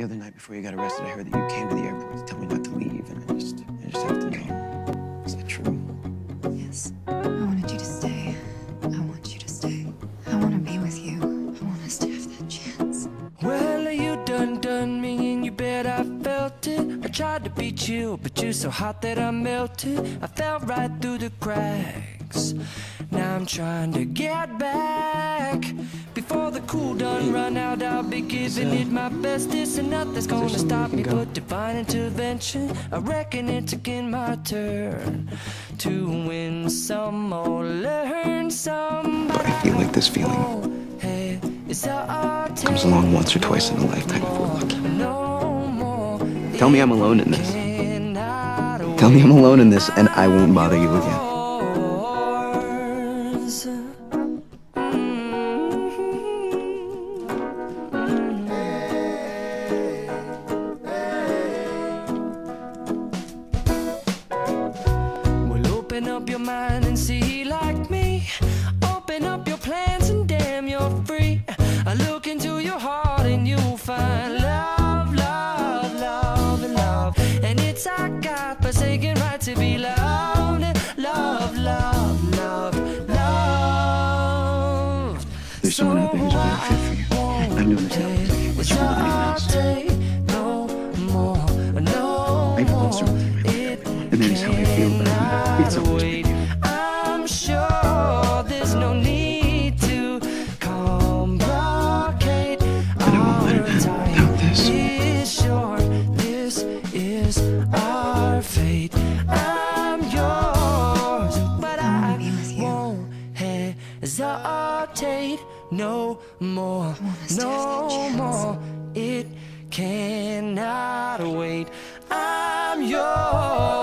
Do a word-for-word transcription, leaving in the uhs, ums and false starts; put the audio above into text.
The other night before you got arrested, I heard that you came to the airport to tell me not to leave, and I just, I just have to know. Is that true? Yes. I wanted you to stay. I want you to stay. I want to be with you. I want us to have that chance. Well, you done done me, and you bet I felt it. I tried to beat you, but you're so hot that I melted. I fell right through the cracks. Now I'm trying to get back. Before the cool done run out, I'll be giving it my bestest, and nothing's gonna stop me but divine intervention. I reckon it's again my turn to win some or learn some. But I feel like this feeling comes along once or twice in a lifetime if we're lucky. Tell me I'm alone in this. Tell me I'm alone in this, and I won't bother you again. Open up your mind and see like me. Open up your plans and damn, you're free. I look into your heart and you'll find love, love, love, and love. And it's our God-forsaken right to be loved. Love, love, love, love. There's someone out there who's a better fit for you. I'm doing this now because I can't let you with anyone else. No more, no I even lost her with you, and that is how I feel about you. It's always been you. I'm sure there's no need to complicate. And I won't let it end without this. Is short, this is our fate. I'm yours, but I I wanna be with you. won't hesitate no more, want us to have no that chance. more. It cannot wait. I'm yours.